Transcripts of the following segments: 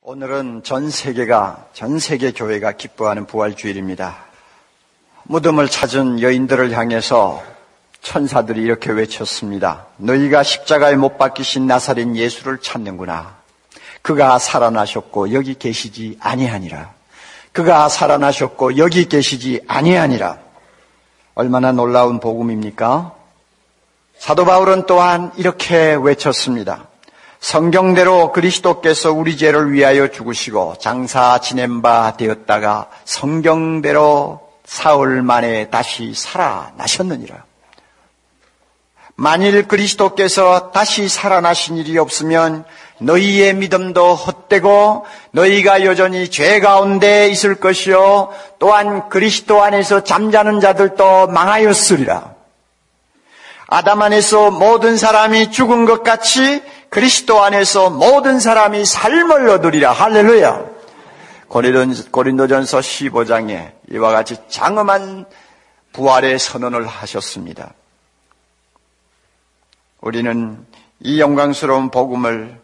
오늘은 전 세계 교회가 기뻐하는 부활주일입니다. 무덤을 찾은 여인들을 향해서 천사들이 이렇게 외쳤습니다. 너희가 십자가에 못 박히신 나사렛 예수를 찾는구나. 그가 살아나셨고 여기 계시지 아니하니라. 그가 살아나셨고 여기 계시지 아니하니라. 얼마나 놀라운 복음입니까? 사도 바울은 또한 이렇게 외쳤습니다. 성경대로 그리스도께서 우리 죄를 위하여 죽으시고 장사 지낸 바 되었다가 성경대로 사흘 만에 다시 살아나셨느니라. 만일 그리스도께서 다시 살아나신 일이 없으면 너희의 믿음도 헛되고 너희가 여전히 죄 가운데 있을 것이요 또한 그리스도 안에서 잠자는 자들도 망하였으리라. 아담 안에서 모든 사람이 죽은 것 같이 그리스도 안에서 모든 사람이 삶을 얻으리라. 할렐루야. 고린도전서 15장에 이와 같이 장엄한 부활의 선언을 하셨습니다. 우리는 이 영광스러운 복음을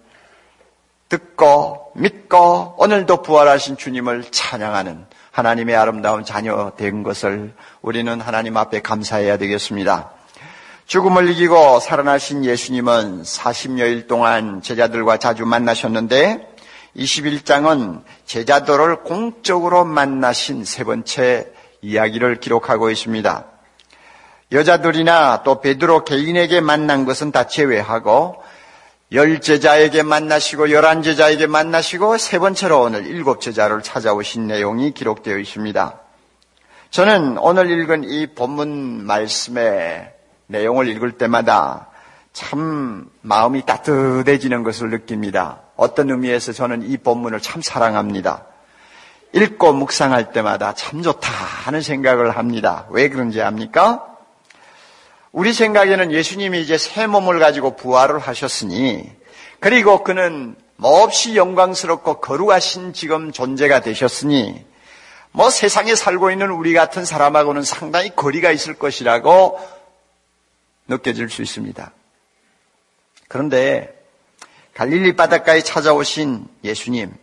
듣고 믿고 오늘도 부활하신 주님을 찬양하는 하나님의 아름다운 자녀 된 것을 우리는 하나님 앞에 감사해야 되겠습니다. 죽음을 이기고 살아나신 예수님은 40여일 동안 제자들과 자주 만나셨는데 21장은 제자들을 공적으로 만나신 세 번째 이야기를 기록하고 있습니다. 여자들이나 또 베드로 개인에게 만난 것은 다 제외하고 10제자에게 만나시고 11제자에게 만나시고 세 번째로 오늘 7제자를 찾아오신 내용이 기록되어 있습니다. 저는 오늘 읽은 이 본문 말씀의 내용을 읽을 때마다 참 마음이 따뜻해지는 것을 느낍니다. 어떤 의미에서 저는 이 본문을 참 사랑합니다. 읽고 묵상할 때마다 참 좋다 하는 생각을 합니다. 왜 그런지 압니까? 우리 생각에는 예수님이 이제 새 몸을 가지고 부활을 하셨으니 그리고 그는 몹시 영광스럽고 거룩하신 지금 존재가 되셨으니 세상에 살고 있는 우리 같은 사람하고는 상당히 거리가 있을 것이라고 느껴질 수 있습니다. 그런데 갈릴리 바닷가에 찾아오신 예수님,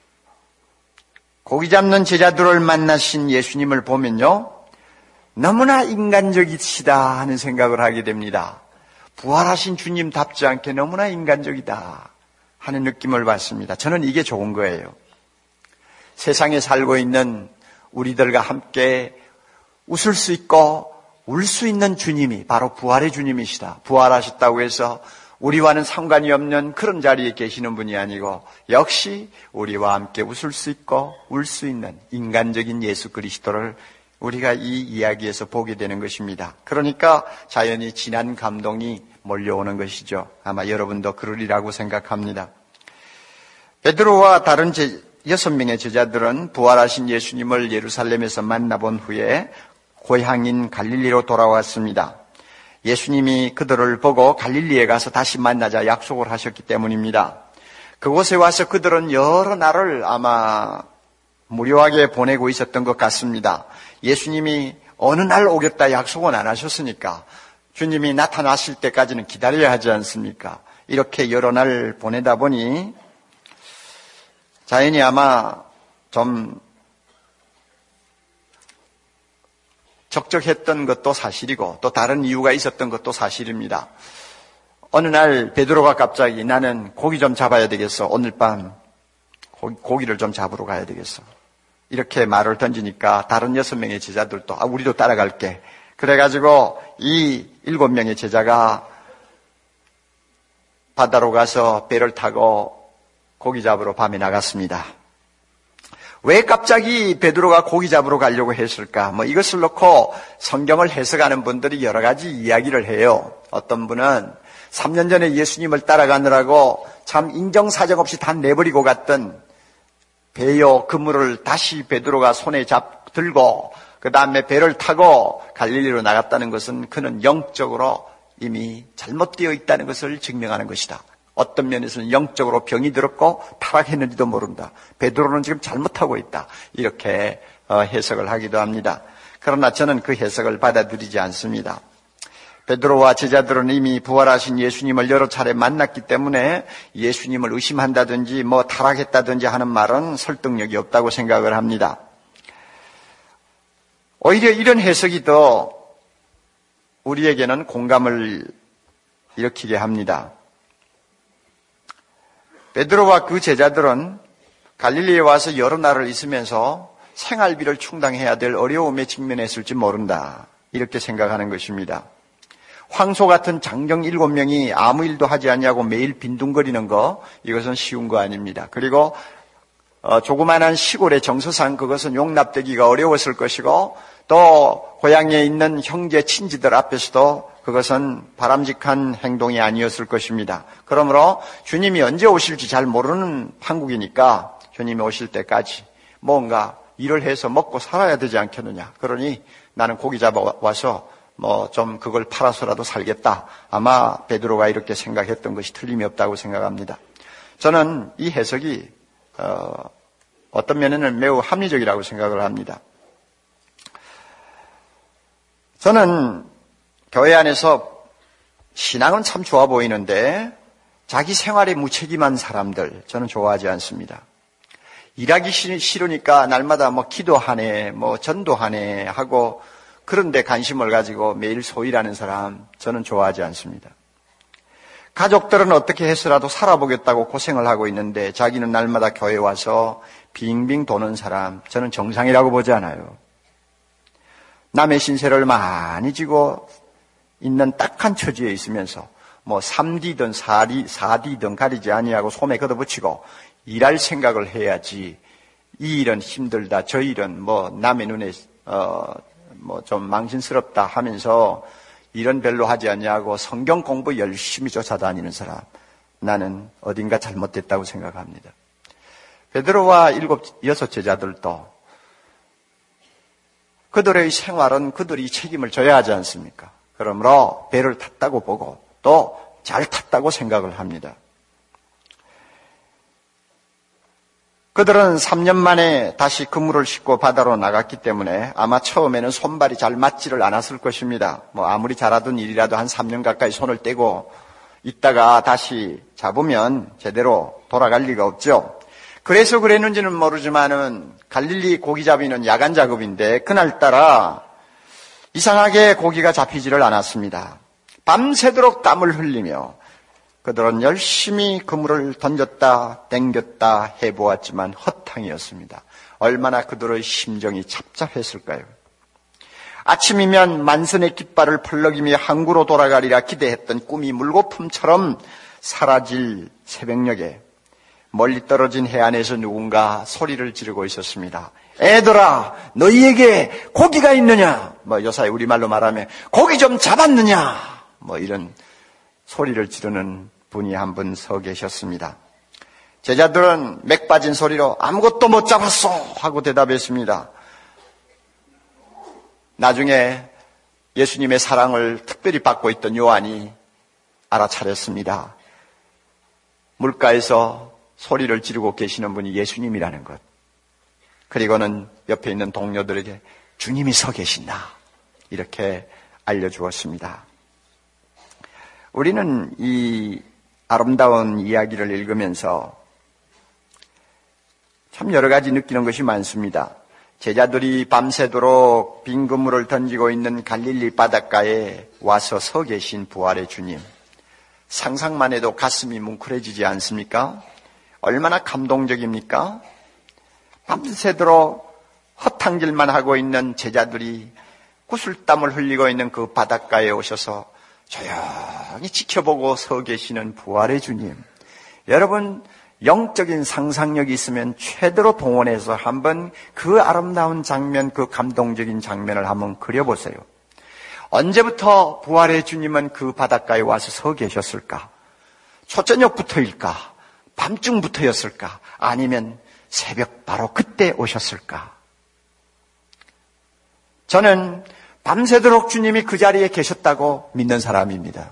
고기 잡는 제자들을 만나신 예수님을 보면요, 너무나 인간적이시다 하는 생각을 하게 됩니다. 부활하신 주님답지 않게 너무나 인간적이다 하는 느낌을 받습니다. 저는 이게 좋은 거예요. 세상에 살고 있는 우리들과 함께 웃을 수 있고 울 수 있는 주님이 바로 부활의 주님이시다. 부활하셨다고 해서 우리와는 상관이 없는 그런 자리에 계시는 분이 아니고 역시 우리와 함께 웃을 수 있고 울 수 있는 인간적인 예수 그리스도를 우리가 이 이야기에서 보게 되는 것입니다. 그러니까 자연히 진한 감동이 몰려오는 것이죠. 아마 여러분도 그러리라고 생각합니다. 베드로와 다른 6명의 제자들은 부활하신 예수님을 예루살렘에서 만나본 후에 고향인 갈릴리로 돌아왔습니다. 예수님이 그들을 보고 갈릴리에 가서 다시 만나자 약속을 하셨기 때문입니다. 그곳에 와서 그들은 여러 날을 아마 무료하게 보내고 있었던 것 같습니다. 예수님이 어느 날 오겠다 약속은 안 하셨으니까 주님이 나타나실 때까지는 기다려야 하지 않습니까? 이렇게 여러 날 보내다 보니 자연히 아마 좀 적적했던 것도 사실이고 또 다른 이유가 있었던 것도 사실입니다. 어느 날 베드로가 갑자기 나는 고기 좀 잡아야 되겠어. 오늘 밤 고기를 좀 잡으러 가야 되겠어. 이렇게 말을 던지니까 다른 6명의 제자들도 우리도 따라갈게. 그래가지고 이 7명의 제자가 바다로 가서 배를 타고 고기 잡으러 밤에 나갔습니다. 왜 갑자기 베드로가 고기 잡으러 가려고 했을까? 이것을 놓고 성경을 해석하는 분들이 여러 가지 이야기를 해요. 어떤 분은 3년 전에 예수님을 따라가느라고 참 인정사정 없이 다 내버리고 갔던 배요 그물을 다시 베드로가 손에 들고 그 다음에 배를 타고 갈릴리로 나갔다는 것은 그는 영적으로 이미 잘못되어 있다는 것을 증명하는 것이다. 어떤 면에서는 영적으로 병이 들었고 타락했는지도 모른다. 베드로는 지금 잘못하고 있다. 이렇게 해석을 하기도 합니다. 그러나 저는 그 해석을 받아들이지 않습니다. 베드로와 제자들은 이미 부활하신 예수님을 여러 차례 만났기 때문에 예수님을 의심한다든지 타락했다든지 하는 말은 설득력이 없다고 생각을 합니다. 오히려 이런 해석이 더 우리에게는 공감을 일으키게 합니다. 베드로와 그 제자들은 갈릴리에 와서 여러 날을 있으면서 생활비를 충당해야 될 어려움에 직면했을지 모른다. 이렇게 생각하는 것입니다. 황소 같은 장정 7명이 아무 일도 하지 않냐고 매일 빈둥거리는 거, 이것은 쉬운 거 아닙니다. 그리고 조그마한 시골의 정서상 그것은 용납되기가 어려웠을 것이고, 또 고향에 있는 형제 친지들 앞에서도 그것은 바람직한 행동이 아니었을 것입니다. 그러므로 주님이 언제 오실지 잘 모르는 판국이니까 주님이 오실 때까지 뭔가 일을 해서 먹고 살아야 되지 않겠느냐. 그러니 나는 고기 잡아와서 좀 그걸 팔아서라도 살겠다. 아마 베드로가 이렇게 생각했던 것이 틀림이 없다고 생각합니다. 저는 이 해석이 어떤 면에는 매우 합리적이라고 생각을 합니다. 저는 교회 안에서 신앙은 참 좋아 보이는데 자기 생활에 무책임한 사람들 저는 좋아하지 않습니다. 일하기 싫으니까 날마다 기도하네, 전도하네 하고 그런데 관심을 가지고 매일 소일하는 사람 저는 좋아하지 않습니다. 가족들은 어떻게 해서라도 살아보겠다고 고생을 하고 있는데 자기는 날마다 교회 와서 빙빙 도는 사람 저는 정상이라고 보지 않아요. 남의 신세를 많이 지고 있는 딱한 처지에 있으면서 3D든 4D든 가리지 아니하고 소매 걷어붙이고 일할 생각을 해야지. 이 일은 힘들다, 저 일은 남의 눈에 좀 망신스럽다 하면서 일은 별로 하지 않냐고 성경 공부 열심히 쫓아다니는 사람, 나는 어딘가 잘못됐다고 생각합니다. 베드로와 6 제자들도 그들의 생활은 그들이 책임을 져야 하지 않습니까? 그러므로 배를 탔다고 보고 또 잘 탔다고 생각을 합니다. 그들은 3년 만에 다시 그물을 싣고 바다로 나갔기 때문에 아마 처음에는 손발이 잘 맞지를 않았을 것입니다. 아무리 잘하던 일이라도 한 3년 가까이 손을 떼고 있다가 다시 잡으면 제대로 돌아갈 리가 없죠. 그래서 그랬는지는 모르지만은 갈릴리 고기 잡이는 야간 작업인데 그날따라 이상하게 고기가 잡히지를 않았습니다. 밤새도록 땀을 흘리며 그들은 열심히 그물을 던졌다 땡겼다 해보았지만 허탕이었습니다. 얼마나 그들의 심정이 착잡했을까요? 아침이면 만선의 깃발을 펄럭이며 항구로 돌아가리라 기대했던 꿈이 물거품처럼 사라질 새벽녘에 멀리 떨어진 해안에서 누군가 소리를 지르고 있었습니다. 애들아, 너희에게 고기가 있느냐? 요사이 우리말로 말하면 고기 좀 잡았느냐? 이런 소리를 지르는 분이 한 분 서 계셨습니다. 제자들은 맥 빠진 소리로 아무것도 못 잡았어 하고 대답했습니다. 나중에 예수님의 사랑을 특별히 받고 있던 요한이 알아차렸습니다. 물가에서 소리를 지르고 계시는 분이 예수님이라는 것. 그리고는 옆에 있는 동료들에게 주님이 서 계신다 이렇게 알려주었습니다. 우리는 이 아름다운 이야기를 읽으면서 참 여러 가지 느끼는 것이 많습니다. 제자들이 밤새도록 빈 그물을 던지고 있는 갈릴리 바닷가에 와서 서 계신 부활의 주님. 상상만 해도 가슴이 뭉클해지지 않습니까? 얼마나 감동적입니까? 밤새도록 허탕질만 하고 있는 제자들이 구슬땀을 흘리고 있는 그 바닷가에 오셔서 조용히 지켜보고 서 계시는 부활의 주님. 여러분, 영적인 상상력이 있으면 최대로 동원해서 한번 그 아름다운 장면, 그 감동적인 장면을 한번 그려보세요. 언제부터 부활의 주님은 그 바닷가에 와서 서 계셨을까? 초저녁부터일까? 밤중부터였을까? 아니면 새벽 바로 그때 오셨을까? 저는 밤새도록 주님이 그 자리에 계셨다고 믿는 사람입니다.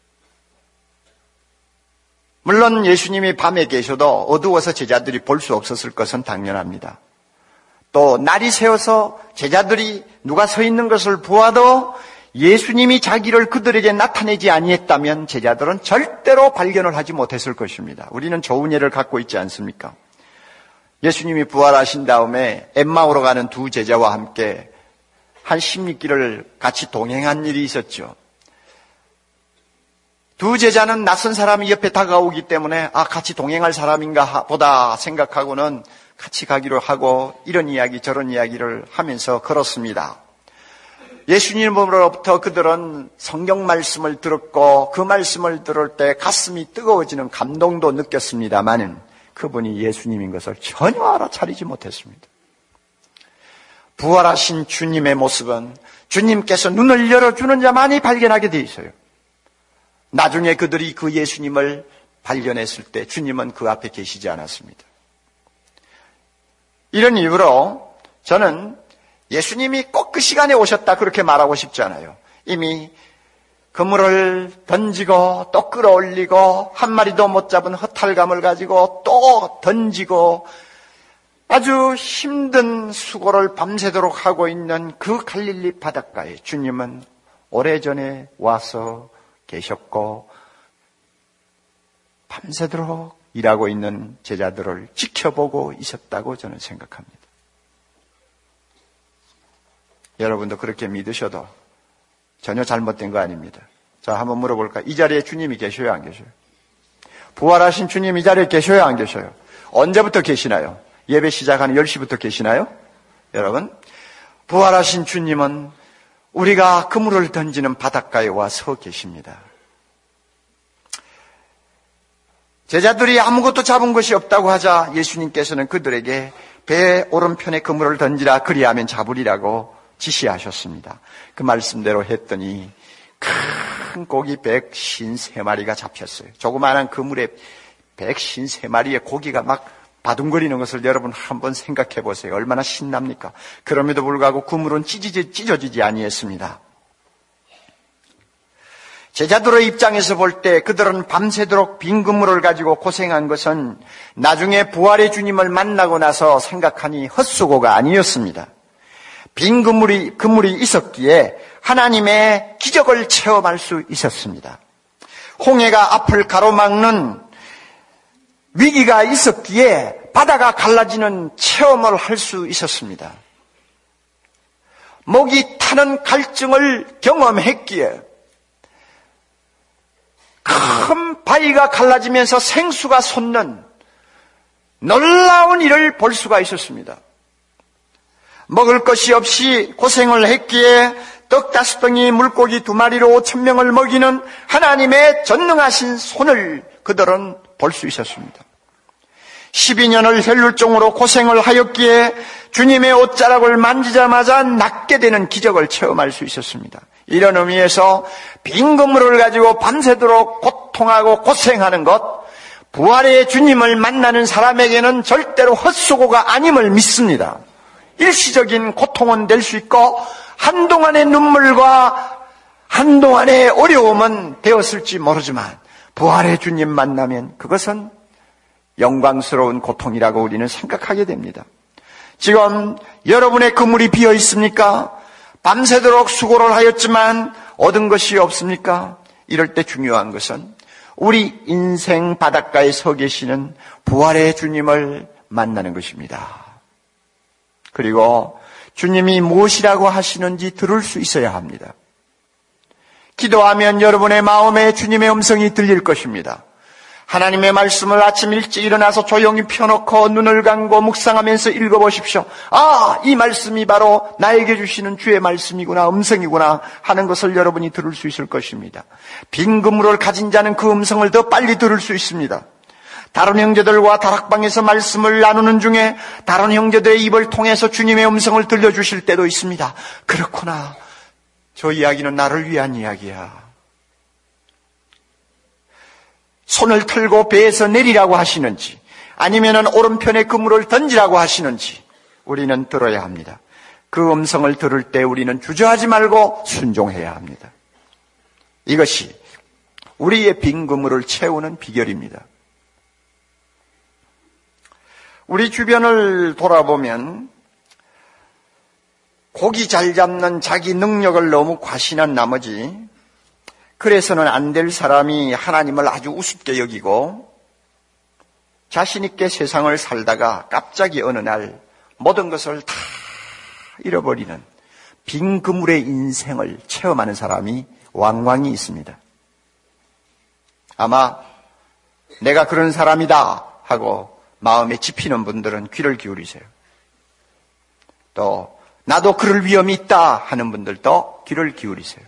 물론 예수님이 밤에 계셔도 어두워서 제자들이 볼 수 없었을 것은 당연합니다. 또 날이 새어서 제자들이 누가 서 있는 것을 보아도 예수님이 자기를 그들에게 나타내지 아니했다면 제자들은 절대로 발견을 하지 못했을 것입니다. 우리는 좋은 예를 갖고 있지 않습니까? 예수님이 부활하신 다음에 엠마오로 가는 두 제자와 함께 한 16길을 같이 동행한 일이 있었죠. 두 제자는 낯선 사람이 옆에 다가오기 때문에 같이 동행할 사람인가 보다 생각하고는 같이 가기로 하고 이런 이야기 저런 이야기를 하면서 걸었습니다. 예수님으로부터 그들은 성경 말씀을 들었고 그 말씀을 들을 때 가슴이 뜨거워지는 감동도 느꼈습니다만 그분이 예수님인 것을 전혀 알아차리지 못했습니다. 부활하신 주님의 모습은 주님께서 눈을 열어주는 자만이 발견하게 돼 있어요. 나중에 그들이 그 예수님을 발견했을 때 주님은 그 앞에 계시지 않았습니다. 이런 이유로 저는 예수님이 꼭 그 시간에 오셨다 그렇게 말하고 싶지 않아요. 이미 그물을 던지고 또 끌어올리고 한 마리도 못 잡은 허탈감을 가지고 또 던지고 아주 힘든 수고를 밤새도록 하고 있는 그 갈릴리 바닷가에 주님은 오래전에 와서 계셨고 밤새도록 일하고 있는 제자들을 지켜보고 있었다고 저는 생각합니다. 여러분도 그렇게 믿으셔도 전혀 잘못된 거 아닙니다. 자, 한번 물어볼까요? 이 자리에 주님이 계셔요, 안 계셔요? 부활하신 주님 이 자리에 계셔요, 안 계셔요? 언제부터 계시나요? 예배 시작하는 10시부터 계시나요? 여러분, 부활하신 주님은 우리가 그물을 던지는 바닷가에 와 서 계십니다. 제자들이 아무것도 잡은 것이 없다고 하자 예수님께서는 그들에게 배 오른편에 그물을 던지라 그리하면 잡으리라고 지시하셨습니다. 그 말씀대로 했더니 큰 고기 153마리가 잡혔어요. 조그마한 그물에 153마리의 고기가 막 바둥거리는 것을 여러분 한번 생각해 보세요. 얼마나 신납니까? 그럼에도 불구하고 그물은 찢어지지 아니했습니다. 제자들의 입장에서 볼 때 그들은 밤새도록 빈 그물을 가지고 고생한 것은 나중에 부활의 주님을 만나고 나서 생각하니 헛수고가 아니었습니다. 빈 그물이 있었기에 하나님의 기적을 체험할 수 있었습니다. 홍해가 앞을 가로막는 위기가 있었기에 바다가 갈라지는 체험을 할 수 있었습니다. 목이 타는 갈증을 경험했기에 큰 바위가 갈라지면서 생수가 솟는 놀라운 일을 볼 수가 있었습니다. 먹을 것이 없이 고생을 했기에 떡 5덩이 물고기 2마리로 5,000명을 먹이는 하나님의 전능하신 손을 그들은 볼 수 있었습니다. 12년을 혈루증으로 고생을 하였기에 주님의 옷자락을 만지자마자 낫게 되는 기적을 체험할 수 있었습니다. 이런 의미에서 빈 그물을 가지고 밤새도록 고통하고 고생하는 것, 부활의 주님을 만나는 사람에게는 절대로 헛수고가 아님을 믿습니다. 일시적인 고통은 될 수 있고 한동안의 눈물과 한동안의 어려움은 되었을지 모르지만 부활의 주님 만나면 그것은 영광스러운 고통이라고 우리는 생각하게 됩니다. 지금 여러분의 그물이 비어 있습니까? 밤새도록 수고를 하였지만 얻은 것이 없습니까? 이럴 때 중요한 것은 우리 인생 바닷가에 서 계시는 부활의 주님을 만나는 것입니다. 그리고 주님이 무엇이라고 하시는지 들을 수 있어야 합니다. 기도하면 여러분의 마음에 주님의 음성이 들릴 것입니다. 하나님의 말씀을 아침 일찍 일어나서 조용히 펴놓고 눈을 감고 묵상하면서 읽어보십시오. 이 말씀이 바로 나에게 주시는 주의 말씀이구나, 음성이구나 하는 것을 여러분이 들을 수 있을 것입니다. 빈 그물을 가진 자는 그 음성을 더 빨리 들을 수 있습니다. 다른 형제들과 다락방에서 말씀을 나누는 중에 다른 형제들의 입을 통해서 주님의 음성을 들려주실 때도 있습니다. 그렇구나. 저 이야기는 나를 위한 이야기야. 손을 털고 배에서 내리라고 하시는지 아니면은 오른편에 그물을 던지라고 하시는지 우리는 들어야 합니다. 그 음성을 들을 때 우리는 주저하지 말고 순종해야 합니다. 이것이 우리의 빈 그물을 채우는 비결입니다. 우리 주변을 돌아보면 고기 잘 잡는 자기 능력을 너무 과신한 나머지 그래서는 안 될 사람이 하나님을 아주 우습게 여기고 자신 있게 세상을 살다가 갑자기 어느 날 모든 것을 다 잃어버리는 빈 그물의 인생을 체험하는 사람이 왕왕이 있습니다. 아마 내가 그런 사람이다 하고 마음에 집히는 분들은 귀를 기울이세요. 또 나도 그럴 위험이 있다 하는 분들도 귀를 기울이세요.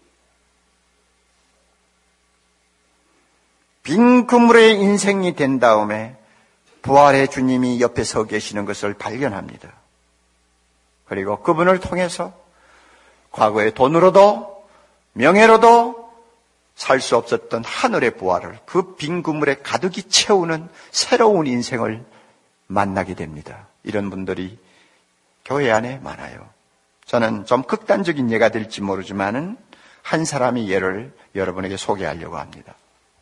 빈 그물의 인생이 된 다음에 부활의 주님이 옆에 서 계시는 것을 발견합니다. 그리고 그분을 통해서 과거의 돈으로도 명예로도 살 수 없었던 하늘의 부활을 그 빈 그물에 가득히 채우는 새로운 인생을 만나게 됩니다. 이런 분들이 교회 안에 많아요. 저는 좀 극단적인 예가 될지 모르지만은 한 사람의 예를 여러분에게 소개하려고 합니다.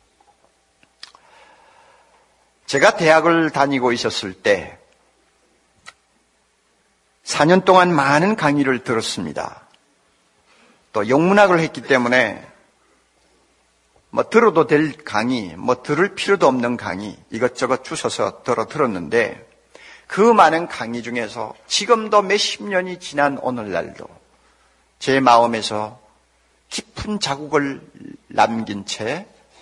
제가 대학을 다니고 있었을 때 4년 동안 많은 강의를 들었습니다. 또 영문학을 했기 때문에 들어도 될 강의, 들을 필요도 없는 강의 이것저것 주워서 들었는데 그 많은 강의 중에서 지금도 몇십 년이 지난 오늘날도 제 마음에서 깊은 자국을 남긴 채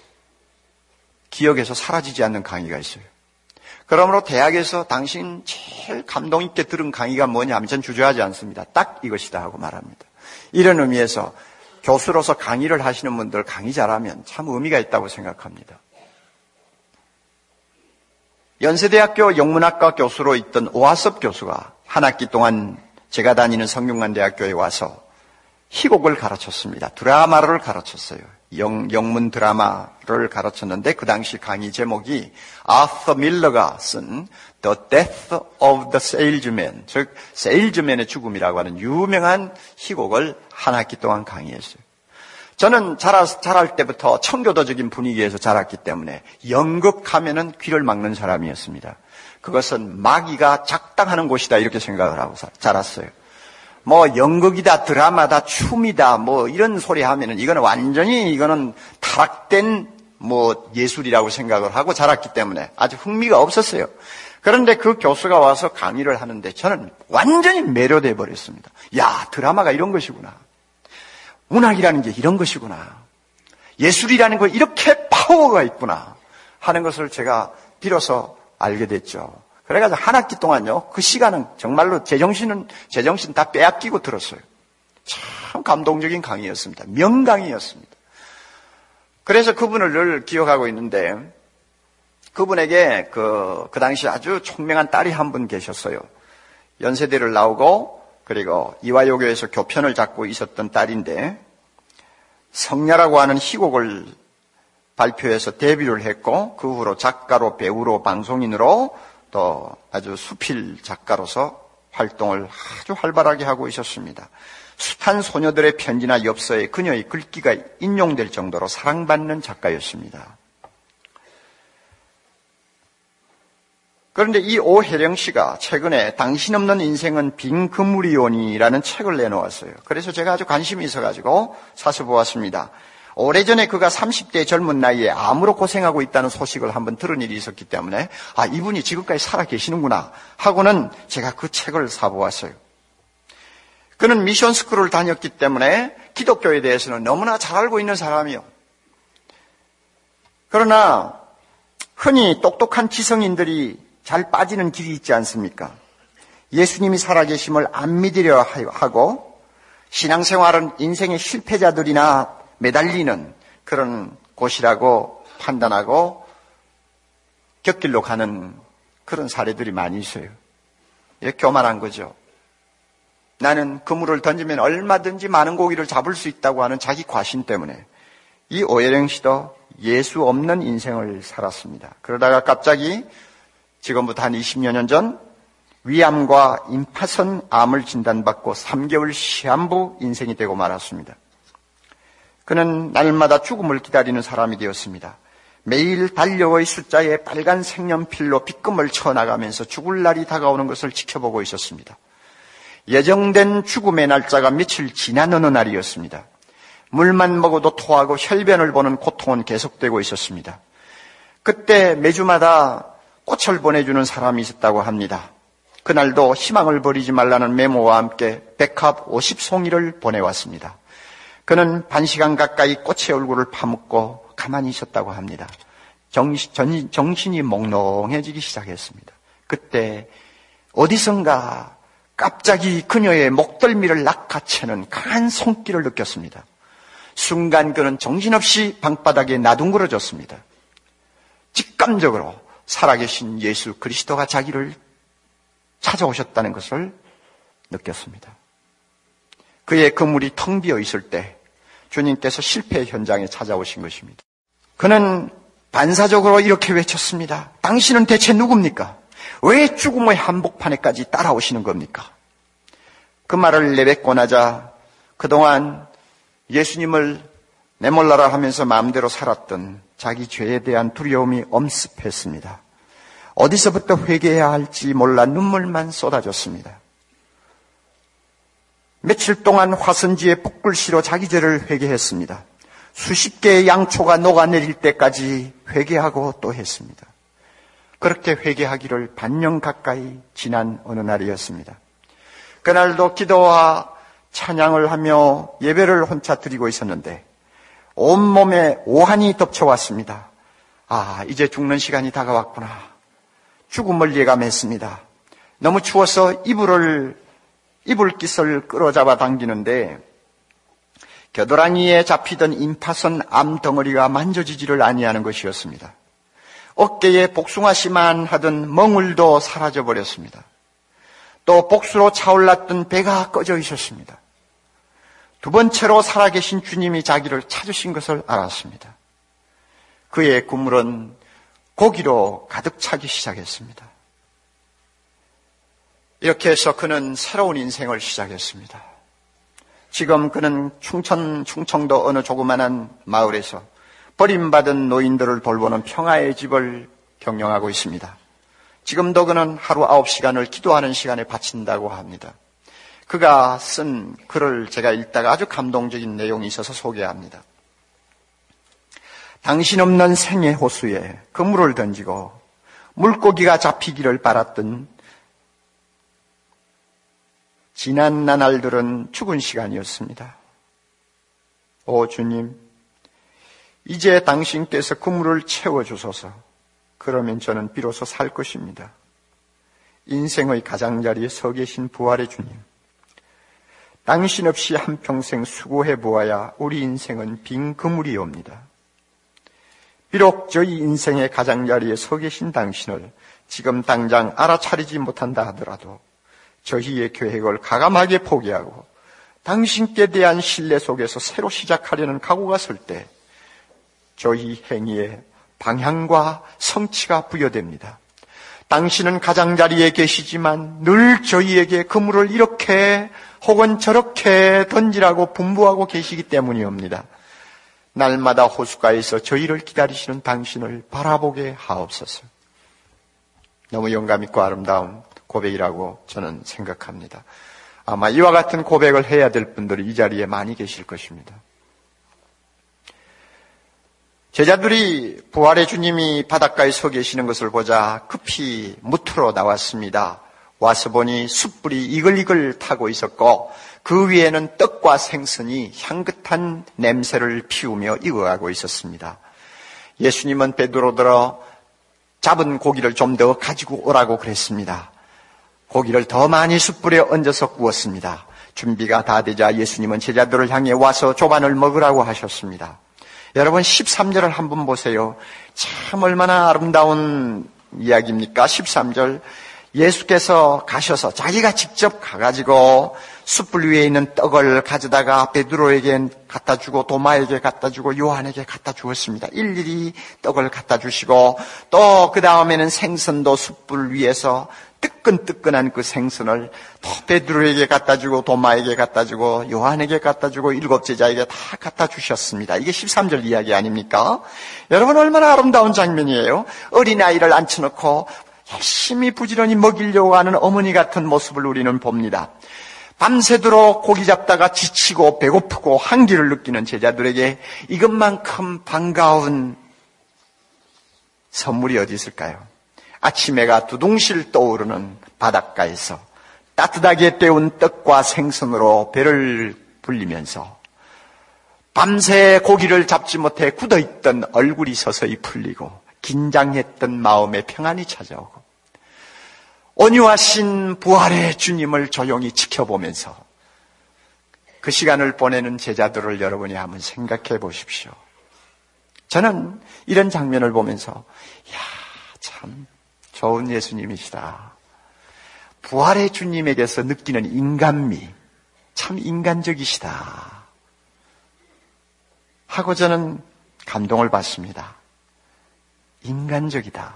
기억에서 사라지지 않는 강의가 있어요. 그러므로 대학에서 당신 제일 감동 있게 들은 강의가 뭐냐 하면 전 주저하지 않습니다. 딱 이것이다 하고 말합니다. 이런 의미에서 교수로서 강의를 하시는 분들 강의 잘하면 참 의미가 있다고 생각합니다. 연세대학교 영문학과 교수로 있던 오하섭 교수가 한 학기 동안 제가 다니는 성균관대학교에 와서 희곡을 가르쳤습니다. 드라마를 가르쳤어요. 영문 드라마를 가르쳤는데 그 당시 강의 제목이 아서 밀러가 쓴 The Death of the Salesman, 즉 세일즈맨의 죽음이라고 하는 유명한 희곡을 한 학기 동안 강의했어요. 저는 자랄 때부터 청교도적인 분위기에서 자랐기 때문에 연극하면은 귀를 막는 사람이었습니다. 그것은 마귀가 작당하는 곳이다 이렇게 생각을 하고 자랐어요. 연극이다, 드라마다, 춤이다, 이런 소리 하면은 이거는 완전히 타락된 예술이라고 생각을 하고 자랐기 때문에 아주 흥미가 없었어요. 그런데 그 교수가 와서 강의를 하는데 저는 완전히 매료돼 버렸습니다. 야, 드라마가 이런 것이구나. 문학이라는 게 이런 것이구나. 예술이라는 거 이렇게 파워가 있구나 하는 것을 제가 비로소 알게 됐죠. 그래가지고 한 학기 동안요, 그 시간은 정말로 제 정신 다 빼앗기고 들었어요. 참 감동적인 강의였습니다. 명강의였습니다. 그래서 그분을 늘 기억하고 있는데, 그분에게 그 당시 아주 총명한 딸이 한 분 계셨어요. 연세대를 나오고, 그리고 이화여고에서 교편을 잡고 있었던 딸인데, 성야라고 하는 희곡을 발표해서 데뷔를 했고, 그 후로 작가로, 배우로, 방송인으로 또 아주 수필 작가로서 활동을 아주 활발하게 하고 있었습니다. 숱한 소녀들의 편지나 엽서에 그녀의 글귀가 인용될 정도로 사랑받는 작가였습니다. 그런데 이 오혜령 씨가 최근에 당신 없는 인생은 빈 그물이오니라는 책을 내놓았어요. 그래서 제가 아주 관심이 있어가지고 사서 보았습니다. 오래전에 그가 30대 젊은 나이에 암으로 고생하고 있다는 소식을 한번 들은 일이 있었기 때문에 이분이 지금까지 살아 계시는구나 하고는 제가 그 책을 사보았어요. 그는 미션 스쿨을 다녔기 때문에 기독교에 대해서는 너무나 잘 알고 있는 사람이요. 그러나 흔히 똑똑한 지성인들이 잘 빠지는 길이 있지 않습니까? 예수님이 살아계심을 안 믿으려 하고 신앙생활은 인생의 실패자들이나 매달리는 그런 곳이라고 판단하고 곁길로 가는 그런 사례들이 많이 있어요. 이렇게 교만한 거죠. 나는 그물을 던지면 얼마든지 많은 고기를 잡을 수 있다고 하는 자기 과신 때문에 이 오혜령 씨도 예수 없는 인생을 살았습니다. 그러다가 갑자기 지금부터 한 20여 년 전 위암과 임파선 암을 진단받고 3개월 시한부 인생이 되고 말았습니다. 그는 날마다 죽음을 기다리는 사람이 되었습니다. 매일 달력의 숫자에 빨간 색연필로 빗금을 쳐나가면서 죽을 날이 다가오는 것을 지켜보고 있었습니다. 예정된 죽음의 날짜가 며칠 지난 어느 날이었습니다. 물만 먹어도 토하고 혈변을 보는 고통은 계속되고 있었습니다. 그때 매주마다 꽃을 보내주는 사람이 있었다고 합니다. 그날도 희망을 버리지 말라는 메모와 함께 백합 50송이를 보내왔습니다. 그는 반시간 가까이 꽃의 얼굴을 파묻고 가만히 있었다고 합니다. 정신이 몽롱해지기 시작했습니다. 그때 어디선가 갑자기 그녀의 목덜미를 낚아채는 강한 손길을 느꼈습니다. 순간 그는 정신없이 방바닥에 나둥그러졌습니다. 직감적으로 살아계신 예수 그리스도가 자기를 찾아오셨다는 것을 느꼈습니다. 그의 그물이 텅 비어 있을 때 주님께서 실패의 현장에 찾아오신 것입니다. 그는 반사적으로 이렇게 외쳤습니다. 당신은 대체 누굽니까? 왜 죽음의 한복판에까지 따라오시는 겁니까? 그 말을 내뱉고 나자 그동안 예수님을 내몰라라 하면서 마음대로 살았던 자기 죄에 대한 두려움이 엄습했습니다. 어디서부터 회개해야 할지 몰라 눈물만 쏟아졌습니다. 며칠 동안 화선지에 붓글씨로 자기 죄를 회개했습니다. 수십 개의 양초가 녹아내릴 때까지 회개하고 또 했습니다. 그렇게 회개하기를 반년 가까이 지난 어느 날이었습니다. 그날도 기도와 찬양을 하며 예배를 혼자 드리고 있었는데 온몸에 오한이 덮쳐왔습니다. 이제 죽는 시간이 다가왔구나. 죽음을 예감했습니다. 너무 추워서 이불깃을 끌어잡아 당기는데 겨드랑이에 잡히던 임파선 암덩어리가 만져지지를 아니하는 것이었습니다. 어깨에 복숭아씨만 하던 멍울도 사라져버렸습니다. 또 복수로 차올랐던 배가 꺼져 있었습니다. 두 번째로 살아계신 주님이 자기를 찾으신 것을 알았습니다. 그의 그물은 고기로 가득 차기 시작했습니다. 이렇게 해서 그는 새로운 인생을 시작했습니다. 지금 그는 충청도 어느 조그마한 마을에서 버림받은 노인들을 돌보는 평화의 집을 경영하고 있습니다. 지금도 그는 하루 9시간을 기도하는 시간에 바친다고 합니다. 그가 쓴 글을 제가 읽다가 아주 감동적인 내용이 있어서 소개합니다. 당신 없는 생의 호수에 그물을 던지고 물고기가 잡히기를 바랐던 지난 나날들은 죽은 시간이었습니다. 오 주님, 이제 당신께서 그물을 채워주소서. 그러면 저는 비로소 살 것입니다. 인생의 가장자리에 서 계신 부활의 주님, 당신 없이 한평생 수고해 보아야 우리 인생은 빈 그물이옵니다. 비록 저희 인생의 가장자리에 서 계신 당신을 지금 당장 알아차리지 못한다 하더라도 저희의 계획을 가감하게 포기하고 당신께 대한 신뢰 속에서 새로 시작하려는 각오가 설 때 저희 행위에 방향과 성취가 부여됩니다. 당신은 가장자리에 계시지만 늘 저희에게 그물을 이렇게 혹은 저렇게 던지라고 분부하고 계시기 때문이옵니다. 날마다 호숫가에서 저희를 기다리시는 당신을 바라보게 하옵소서. 너무 영감 있고 아름다운 고백이라고 저는 생각합니다. 아마 이와 같은 고백을 해야 될 분들이 이 자리에 많이 계실 것입니다. 제자들이 부활의 주님이 바닷가에 서 계시는 것을 보자 급히 무트로 나왔습니다. 와서 보니 숯불이 이글이글 타고 있었고 그 위에는 떡과 생선이 향긋한 냄새를 피우며 익어가고 있었습니다. 예수님은 베드로더러 잡은 고기를 좀 더 가지고 오라고 그랬습니다. 고기를 더 많이 숯불에 얹어서 구웠습니다. 준비가 다 되자 예수님은 제자들을 향해 와서 조반을 먹으라고 하셨습니다. 여러분 13절을 한번 보세요. 참 얼마나 아름다운 이야기입니까? 13절 예수께서 가셔서 자기가 직접 가가지고 숯불 위에 있는 떡을 가져다가 베드로에게 갖다 주고 도마에게 갖다 주고 요한에게 갖다 주었습니다. 일일이 떡을 갖다 주시고 또 그 다음에는 생선도 숯불 위에서 뜨끈뜨끈한 그 생선을 또 베드로에게 갖다 주고 도마에게 갖다 주고 요한에게 갖다 주고 7 제자에게 다 갖다 주셨습니다. 이게 13절 이야기 아닙니까? 여러분 얼마나 아름다운 장면이에요. 어린아이를 앉혀놓고 열심히 부지런히 먹이려고 하는 어머니 같은 모습을 우리는 봅니다. 밤새도록 고기 잡다가 지치고 배고프고 한기를 느끼는 제자들에게 이것만큼 반가운 선물이 어디 있을까요? 아침 해가 두둥실 떠오르는 바닷가에서 따뜻하게 데운 떡과 생선으로 배를 불리면서 밤새 고기를 잡지 못해 굳어있던 얼굴이 서서히 풀리고 긴장했던 마음에 평안이 찾아오고 온유하신 부활의 주님을 조용히 지켜보면서 그 시간을 보내는 제자들을 여러분이 한번 생각해 보십시오. 저는 이런 장면을 보면서 참 좋은 예수님이시다. 부활의 주님에게서 느끼는 인간미, 참 인간적이시다 하고 저는 감동을 받습니다. 인간적이다.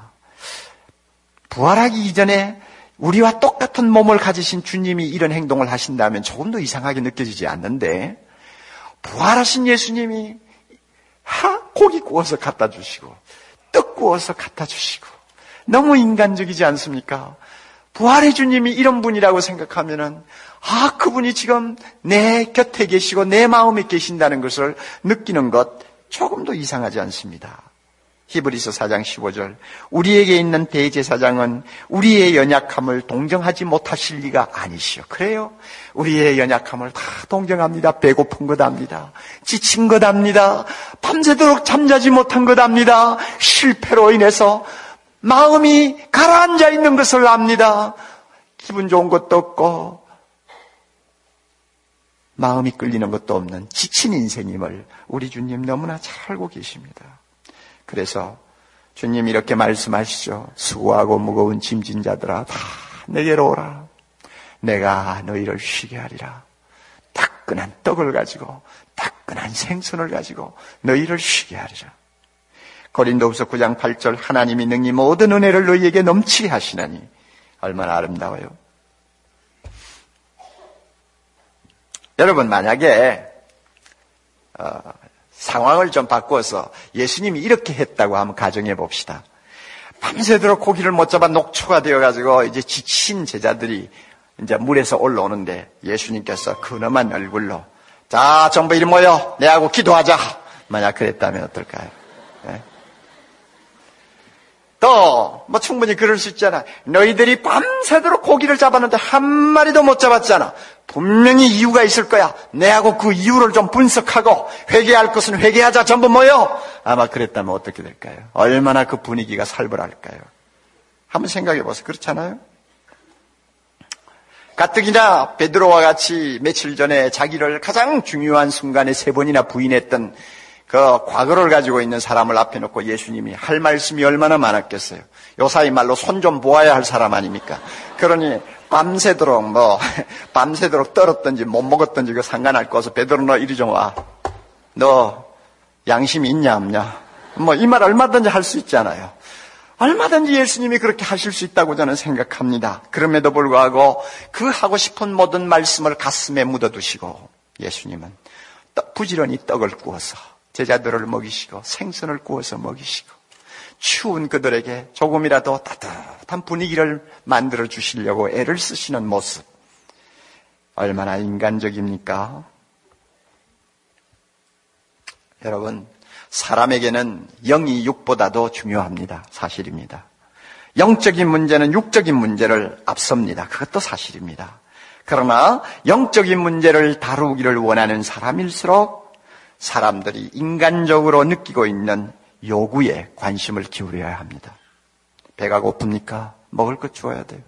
부활하기 이전에 우리와 똑같은 몸을 가지신 주님이 이런 행동을 하신다면 조금 더 이상하게 느껴지지 않는데, 부활하신 예수님이 고기 구워서 갖다 주시고 떡 구워서 갖다 주시고 너무 인간적이지 않습니까? 부활의 주님이 이런 분이라고 생각하면은 그분이 지금 내 곁에 계시고 내 마음에 계신다는 것을 느끼는 것 조금도 이상하지 않습니다. 히브리서 4장 15절, 우리에게 있는 대제사장은 우리의 연약함을 동정하지 못하실 리가 아니시오. 그래요? 우리의 연약함을 다 동정합니다. 배고픈 것 압니다. 지친 것 압니다. 밤새도록 잠자지 못한 것 압니다. 실패로 인해서 마음이 가라앉아 있는 것을 압니다. 기분 좋은 것도 없고 마음이 끌리는 것도 없는 지친 인생임을 우리 주님 너무나 잘 알고 계십니다. 그래서 주님 이렇게 말씀하시죠. 수고하고 무거운 짐진 자들아 다 내게로 오라. 내가 너희를 쉬게 하리라. 따끈한 떡을 가지고 따끈한 생선을 가지고 너희를 쉬게 하리라. 고린도후서 9장 8절, 하나님이 능히 모든 은혜를 너희에게 넘치게 하시나니 얼마나 아름다워요. 여러분, 만약에 상황을 좀 바꾸어서 예수님이 이렇게 했다고 한번 가정해 봅시다. 밤새도록 고기를 못 잡아 녹초가 되어가지고 이제 지친 제자들이 이제 물에서 올라오는데 예수님께서 근엄한 얼굴로 자, 전부 이리 모여 내하고 기도하자. 만약 그랬다면 어떨까요? 네? 또 뭐 충분히 그럴 수 있잖아. 너희들이 밤새도록 고기를 잡았는데 한 마리도 못 잡았잖아. 분명히 이유가 있을 거야. 내하고 그 이유를 좀 분석하고 회개할 것은 회개하자. 전부 모여. 아마 그랬다면 어떻게 될까요? 얼마나 그 분위기가 살벌할까요? 한번 생각해 보세요. 그렇잖아요? 가뜩이나 베드로와 같이 며칠 전에 자기를 가장 중요한 순간에 3번이나 부인했던 그 과거를 가지고 있는 사람을 앞에 놓고 예수님이 할 말씀이 얼마나 많았겠어요. 요사이 말로 손 좀 보아야 할 사람 아닙니까? 그러니 밤새도록 밤새도록 떨었든지 못 먹었든지 그 상관할 거 없어. 베드로 너 이리 좀 와. 너 양심이 있냐 없냐? 이 말 얼마든지 할 수 있잖아요. 얼마든지 예수님이 그렇게 하실 수 있다고 저는 생각합니다. 그럼에도 불구하고 그 하고 싶은 모든 말씀을 가슴에 묻어두시고 예수님은 부지런히 떡을 구워서 제자들을 먹이시고 생선을 구워서 먹이시고 추운 그들에게 조금이라도 따뜻한 분위기를 만들어 주시려고 애를 쓰시는 모습 얼마나 인간적입니까? 여러분, 사람에게는 영이 육보다도 중요합니다. 사실입니다. 영적인 문제는 육적인 문제를 앞섭니다. 그것도 사실입니다. 그러나 영적인 문제를 다루기를 원하는 사람일수록 사람들이 인간적으로 느끼고 있는 요구에 관심을 기울여야 합니다. 배가 고픕니까? 먹을 것 주어야 돼요.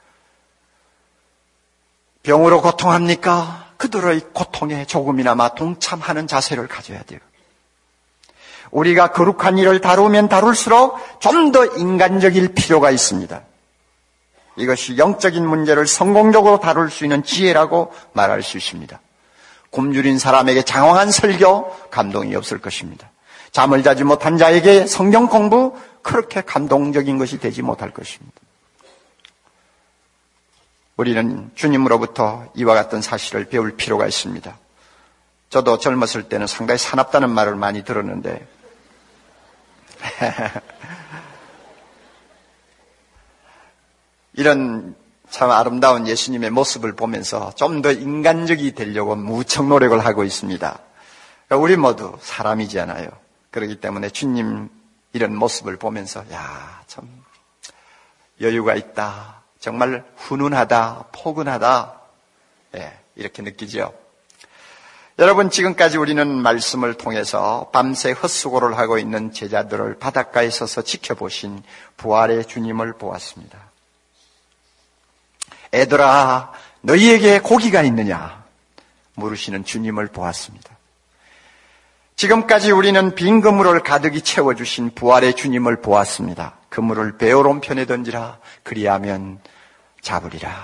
병으로 고통합니까? 그들의 고통에 조금이나마 동참하는 자세를 가져야 돼요. 우리가 거룩한 일을 다루면 다룰수록 좀 더 인간적일 필요가 있습니다. 이것이 영적인 문제를 성공적으로 다룰 수 있는 지혜라고 말할 수 있습니다. 굶주린 사람에게 장황한 설교 감동이 없을 것입니다. 잠을 자지 못한 자에게 성경 공부 그렇게 감동적인 것이 되지 못할 것입니다. 우리는 주님으로부터 이와 같은 사실을 배울 필요가 있습니다. 저도 젊었을 때는 상당히 사납다는 말을 많이 들었는데 이런 참 아름다운 예수님의 모습을 보면서 좀 더 인간적이 되려고 무척 노력을 하고 있습니다. 우리 모두 사람이잖아요. 그렇기 때문에 주님 이런 모습을 보면서 참 여유가 있다. 정말 훈훈하다. 포근하다. 이렇게 느끼죠. 여러분, 지금까지 우리는 말씀을 통해서 밤새 헛수고를 하고 있는 제자들을 바닷가에 서서 지켜보신 부활의 주님을 보았습니다. 애들아, 너희에게 고기가 있느냐? 물으시는 주님을 보았습니다. 지금까지 우리는 빈 그물을 가득히 채워주신 부활의 주님을 보았습니다. 그물을 배 오른편에 던지라. 그리하면 잡으리라.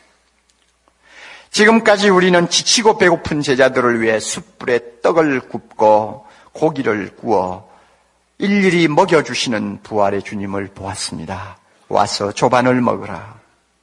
지금까지 우리는 지치고 배고픈 제자들을 위해 숯불에 떡을 굽고 고기를 구워 일일이 먹여주시는 부활의 주님을 보았습니다. 와서 조반을 먹으라.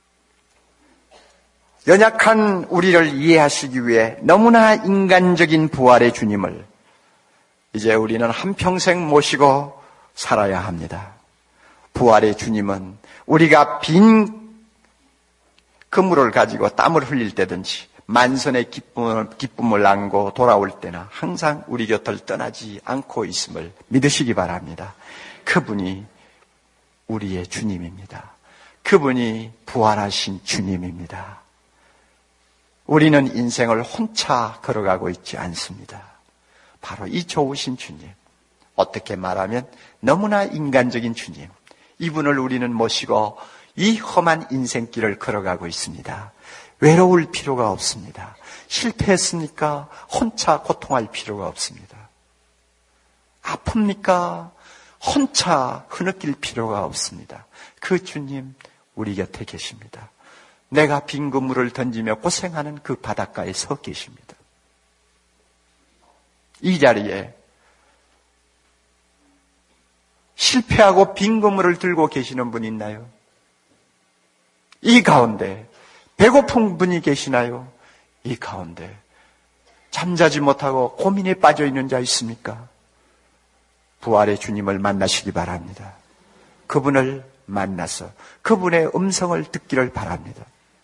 연약한 우리를 이해하시기 위해 너무나 인간적인 부활의 주님을 이제 우리는 한평생 모시고 살아야 합니다. 부활의 주님은 우리가 빈 그물을 가지고 땀을 흘릴 때든지 만선의 기쁨을 안고 돌아올 때나 항상 우리 곁을 떠나지 않고 있음을 믿으시기 바랍니다. 그분이 우리의 주님입니다. 그분이 부활하신 주님입니다. 우리는 인생을 혼자 걸어가고 있지 않습니다. 바로 이 좋으신 주님, 어떻게 말하면 너무나 인간적인 주님, 이분을 우리는 모시고 이 험한 인생길을 걸어가고 있습니다. 외로울 필요가 없습니다. 실패했으니까 혼자 고통할 필요가 없습니다. 아픕니까? 혼자 흐느낄 필요가 없습니다. 그 주님 우리 곁에 계십니다. 내가 빈 그물을 던지며 고생하는 그 바닷가에 서 계십니다. 이 자리에 실패하고 빈 그물을 들고 계시는 분 있나요? 이 가운데 배고픈 분이 계시나요? 이 가운데 잠자지 못하고 고민에 빠져 있는 자 있습니까? 부활의 주님을 만나시기 바랍니다. 그분을 만나서 그분의 음성을 듣기를 바랍니다.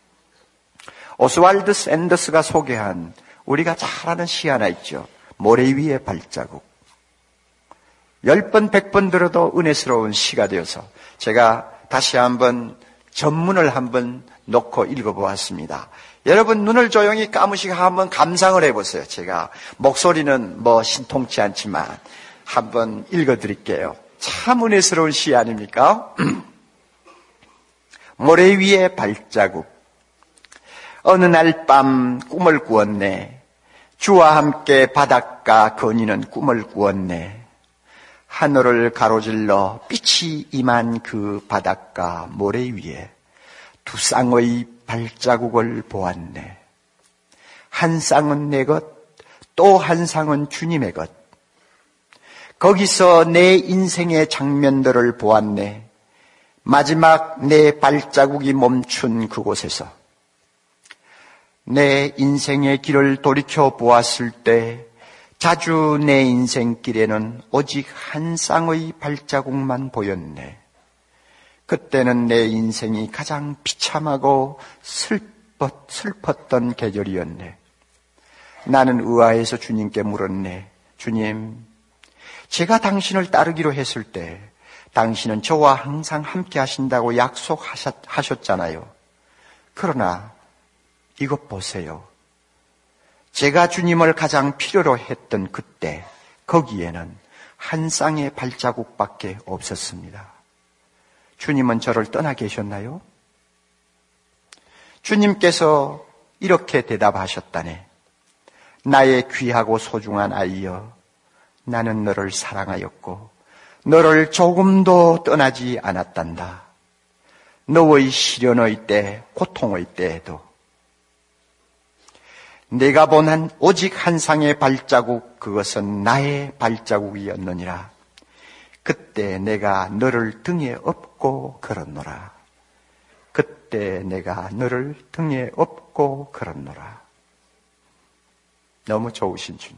오스왈드 샌더스가 소개한 우리가 잘 아는 시 하나 있죠. 모래 위의 발자국. 10번, 100번 들어도 은혜스러운 시가 되어서 제가 다시 한번 전문을 한번 놓고 읽어보았습니다. 여러분 눈을 조용히 감으시고 한번 감상을 해보세요. 제가 목소리는 신통치 않지만 한번 읽어드릴게요. 참 은혜스러운 시 아닙니까? 모래 위의 발자국. 어느 날 밤 꿈을 꾸었네. 주와 함께 바닷가 거니는 꿈을 꾸었네. 하늘을 가로질러 빛이 임한 그 바닷가 모래 위에 두 쌍의 발자국을 보았네. 한 쌍은 내 것, 또 한 쌍은 주님의 것. 거기서 내 인생의 장면들을 보았네. 마지막 내 발자국이 멈춘 그곳에서 내 인생의 길을 돌이켜 보았을 때 자주 내 인생길에는 오직 한 쌍의 발자국만 보였네. 그때는 내 인생이 가장 비참하고 슬펐던 계절이었네. 나는 의아해서 주님께 물었네. 주님, 제가 당신을 따르기로 했을 때 당신은 저와 항상 함께 하신다고 약속하셨잖아요. 그러나 이것 보세요. 제가 주님을 가장 필요로 했던 그때 거기에는 한 쌍의 발자국밖에 없었습니다. 주님은 저를 떠나 계셨나요? 주님께서 이렇게 대답하셨다네. 나의 귀하고 소중한 아이여, 나는 너를 사랑하였고 너를 조금도 떠나지 않았단다. 너의 시련의 때, 고통의 때에도 내가 본 오직 한 쌍의 발자국, 그것은 나의 발자국이었느니라. 그때 내가 너를 등에 업고 걸었노라. 그때 내가 너를 등에 업고 걸었노라. 너무 좋으신 주님,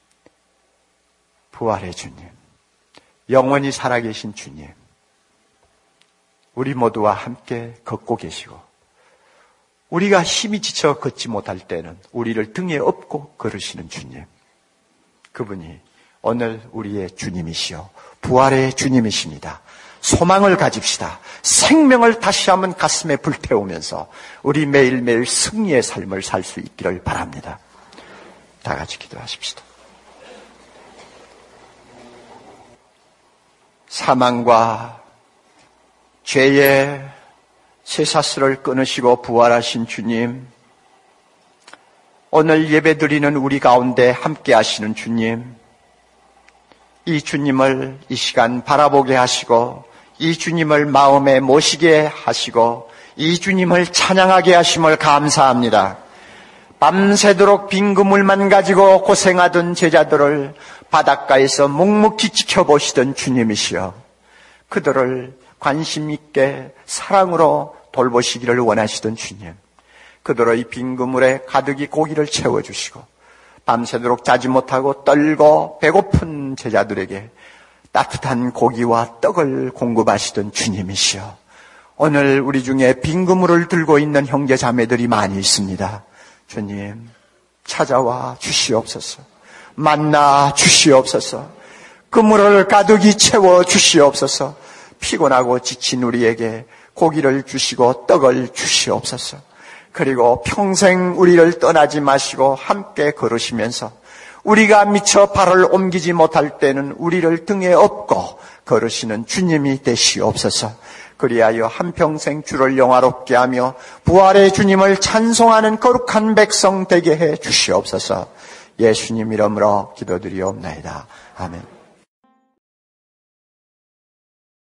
부활의 주님, 영원히 살아계신 주님, 우리 모두와 함께 걷고 계시고 우리가 힘이 지쳐 걷지 못할 때는 우리를 등에 업고 걸으시는 주님. 그분이 오늘 우리의 주님이시여 부활의 주님이십니다. 소망을 가집시다. 생명을 다시 한번 가슴에 불태우면서 우리 매일매일 승리의 삶을 살 수 있기를 바랍니다. 다 같이 기도하십시다. 사망과 죄의 쇠사슬을 끊으시고 부활하신 주님, 오늘 예배드리는 우리 가운데 함께 하시는 주님, 이 주님을 이 시간 바라보게 하시고 이 주님을 마음에 모시게 하시고 이 주님을 찬양하게 하심을 감사합니다. 밤새도록 빈 그물만 가지고 고생하던 제자들을 바닷가에서 묵묵히 지켜보시던 주님이시여, 그들을 관심 있게 사랑으로 돌보시기를 원하시던 주님, 그들의 빈 그물에 가득히 고기를 채워주시고 밤새도록 자지 못하고 떨고 배고픈 제자들에게 따뜻한 고기와 떡을 공급하시던 주님이시여, 오늘 우리 중에 빈 그물을 들고 있는 형제 자매들이 많이 있습니다. 주님, 찾아와 주시옵소서. 만나 주시옵소서. 그물을 가득히 채워 주시옵소서. 피곤하고 지친 우리에게 고기를 주시고 떡을 주시옵소서. 그리고 평생 우리를 떠나지 마시고 함께 걸으시면서 우리가 미처 발을 옮기지 못할 때는 우리를 등에 업고 걸으시는 주님이 되시옵소서. 그리하여 한평생 주를 영화롭게 하며 부활의 주님을 찬송하는 거룩한 백성 되게 해 주시옵소서. 예수님 이름으로 기도드리옵나이다. 아멘.